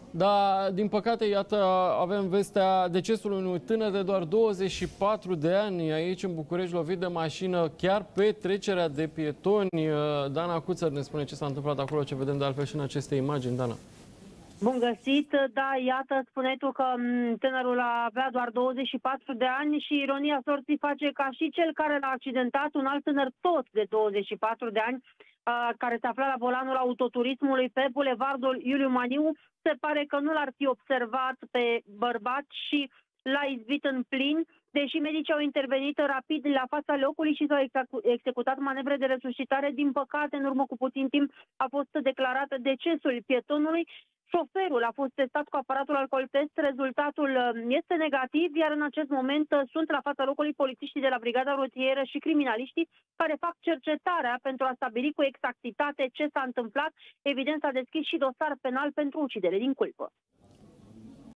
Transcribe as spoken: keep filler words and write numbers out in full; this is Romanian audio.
Da, din păcate, iată, avem vestea decesului unui tânăr de doar douăzeci și patru de ani aici în București, lovit de mașină chiar pe trecerea de pietoni. Dana Cuțăr ne spune ce s-a întâmplat acolo, ce vedem de altfel și în aceste imagini. Dana. Bun găsit, da, iată, spuneai tu că tânărul avea doar douăzeci și patru de ani și ironia sorții face ca și cel care l-a accidentat, un alt tânăr tot de douăzeci și patru de ani, care se afla la volanul autoturismului pe bulevardul Iuliu Maniu. Se pare că nu l-ar fi observat pe bărbat și l-a izbit în plin, deși medicii au intervenit rapid la fața locului și s-au executat manevre de resuscitare. Din păcate, în urmă cu puțin timp a fost declarat decesul pietonului. Șoferul a fost testat cu aparatul alcool test, rezultatul este negativ, iar în acest moment sunt la fața locului polițiștii de la Brigada Rutieră și criminaliștii care fac cercetarea pentru a stabili cu exactitate ce s-a întâmplat. Evident, s-a deschis și dosar penal pentru ucidere din culpă.